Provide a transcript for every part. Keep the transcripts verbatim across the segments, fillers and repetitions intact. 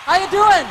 How you doing?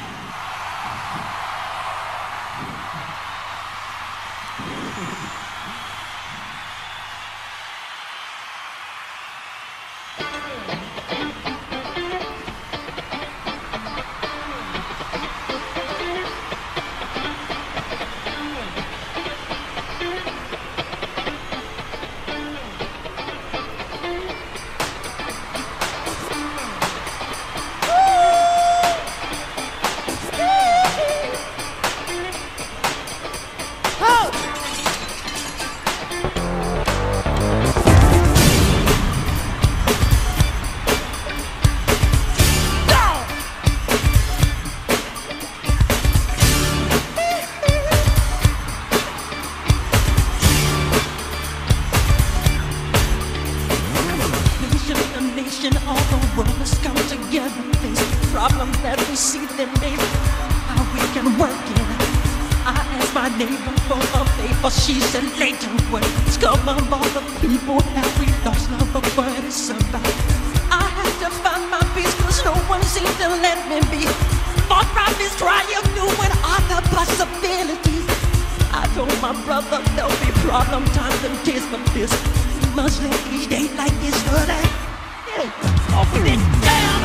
All the world has come together, face problems that we see them name, how we can work it. I asked my neighbor for a favor, she said later what scum of all the people have we lost love of what it's about. I had to find my peace cause no one seemed to let me be. For prophets trying new and other possibilities. I told my brother there'll be problem times and tears, but this must let each day like this for that. Open it down.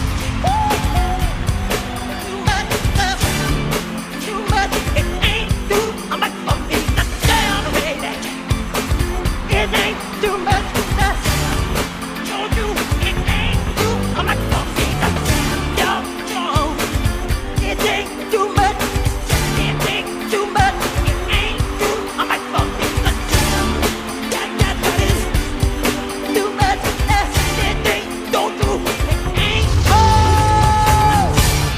Too much love, too much. It ain't too much for me to tolerate. It ain't too much. Told you it ain't too much for me to tolerate. It ain't too much. It ain't too much. It ain't too much for me to tolerate. That is too much. It ain't don't do. It ain't oh.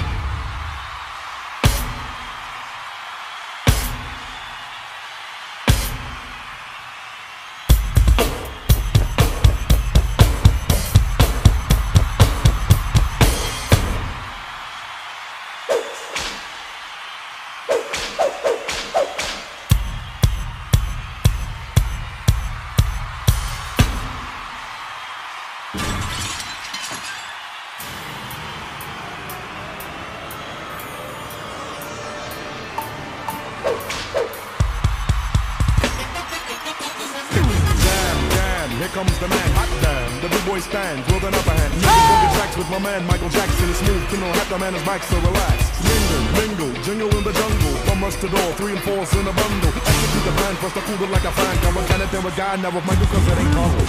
Here comes the man, hot damn. The big boy stands with an upper hand. Making boogie tracks with my man Michael Jackson. It's smooth, you know, half the man is back, so relax. Mingle, mingle, jingle in the jungle. From us to door, three and fours in a bundle. Execute the plan, first I cool it like a fan. Come on, can it then with God, now with Michael, cause it ain't cold.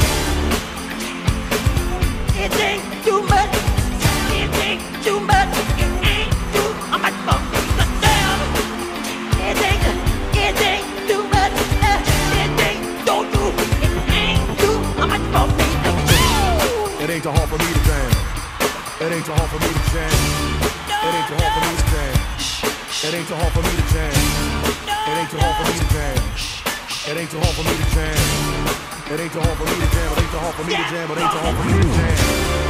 It ain't too much. It ain't too much. It ain't too much for me to tell. It ain't, it ain't too much. It ain't, don't do. It ain't too much for me to tell. It ain't too hard for me to jam. It ain't too hard for me to jam. It ain't too hard for me to jam. It ain't too hard for me to jam. It ain't too hard for me to jam. It ain't too hard for me to jam. It ain't too hard for me to jam. It ain't too hard for me to jam. It ain't too hard for me to jam.